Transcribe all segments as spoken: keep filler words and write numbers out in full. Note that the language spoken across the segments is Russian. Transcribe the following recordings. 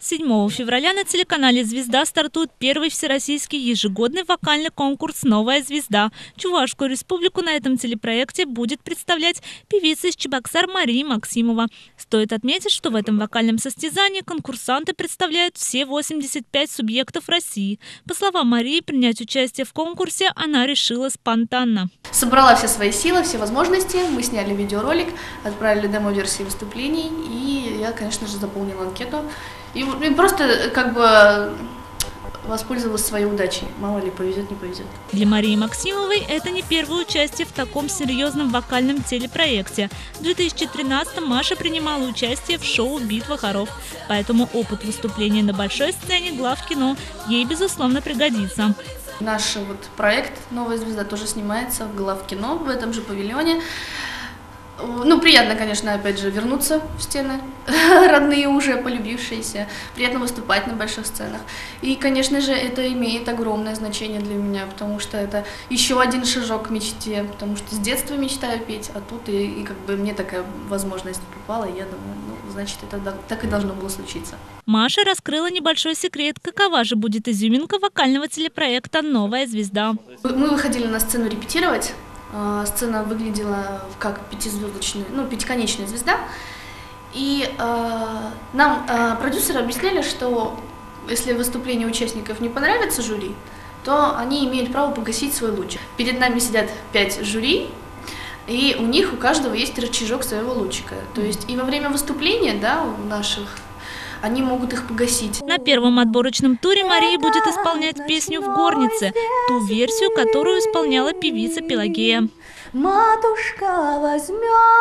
седьмого февраля на телеканале «Звезда» стартует первый всероссийский ежегодный вокальный конкурс «Новая звезда». Чувашскую республику на этом телепроекте будет представлять певица из Чебоксар Мария Максимова. Стоит отметить, что в этом вокальном состязании конкурсанты представляют все восемьдесят пять субъектов России. По словам Марии, принять участие в конкурсе она решила спонтанно. Собрала все свои силы, все возможности. Мы сняли видеоролик, отправили демо-версии выступлений, и я, конечно же, заполнила анкету. И, и просто как бы воспользовалась своей удачей. Мало ли, повезет, не повезет. Для Марии Максимовой это не первое участие в таком серьезном вокальном телепроекте. В две тысячи тринадцатом Маша принимала участие в шоу «Битва хоров». Поэтому опыт выступления на большой сцене главкино ей, безусловно, пригодится. Наш вот проект «Новая звезда» тоже снимается в главкино в этом же павильоне. Ну, приятно, конечно, опять же, вернуться в стены, родные уже, полюбившиеся. Приятно выступать на больших сценах. И, конечно же, это имеет огромное значение для меня, потому что это еще один шажок к мечте, потому что с детства мечтаю петь, а тут и, и как бы мне такая возможность попала, и я думаю, ну, значит, это так и должно было случиться. Маша раскрыла небольшой секрет, какова же будет изюминка вокального телепроекта «Новая звезда». Мы выходили на сцену репетировать. Сцена выглядела как пятизвездочная, ну, пятиконечная звезда. И э, нам э, продюсеры объясняли, что если выступление участников не понравится жюри, то они имеют право погасить свой луч. Перед нами сидят пять жюри, и у них у каждого есть рычажок своего лучика. То есть и во время выступления, да, у наших, они могут их погасить. На первом отборочном туре Мария будет исполнять песню «В горнице», ту версию, которую исполняла певица Пелагея. Матушка возьмет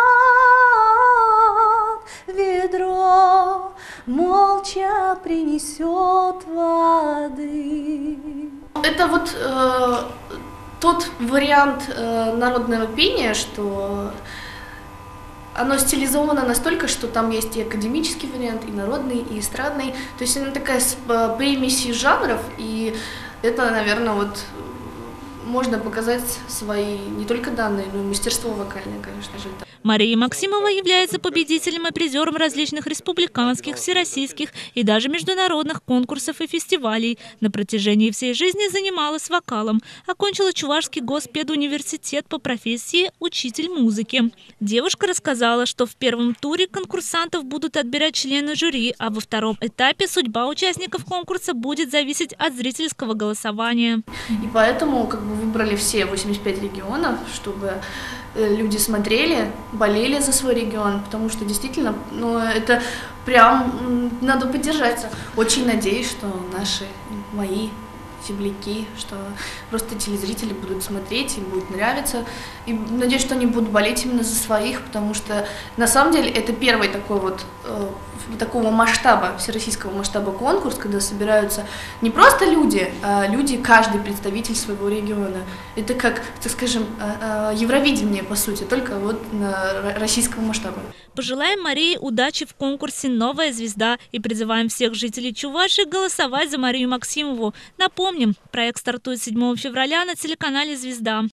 ведро, молча принесет воды. Это вот э, тот вариант э, народного пения, что оно стилизовано настолько, что там есть и академический вариант, и народный, и эстрадный. То есть она такая с примесью жанров, и это, наверное, вот можно показать свои не только данные, но и мастерство вокальное, конечно же. Мария Максимова является победителем и призером различных республиканских, всероссийских и даже международных конкурсов и фестивалей. На протяжении всей жизни занималась вокалом. Окончила Чувашский госпедуниверситет по профессии учитель музыки. Девушка рассказала, что в первом туре конкурсантов будут отбирать члены жюри, а во втором этапе судьба участников конкурса будет зависеть от зрительского голосования. И поэтому как бы выбрали все восемьдесят пять регионов, чтобы люди смотрели, болели за свой регион, потому что действительно, ну, это прям надо поддержаться. Очень надеюсь, что наши, мои земляки, что просто телезрители будут смотреть, им будет нравиться. И надеюсь, что они будут болеть именно за своих, потому что на самом деле это первый такой вот э, такого масштаба, всероссийского масштаба конкурс, когда собираются не просто люди, а люди, каждый представитель своего региона. Это как, так скажем, э, э, Евровидение, по сути, только вот на российского масштаба. Пожелаем Марии удачи в конкурсе «Новая звезда» и призываем всех жителей Чувашии голосовать за Марию Максимову. Напомним, проект стартует седьмого февраля на телеканале «Звезда».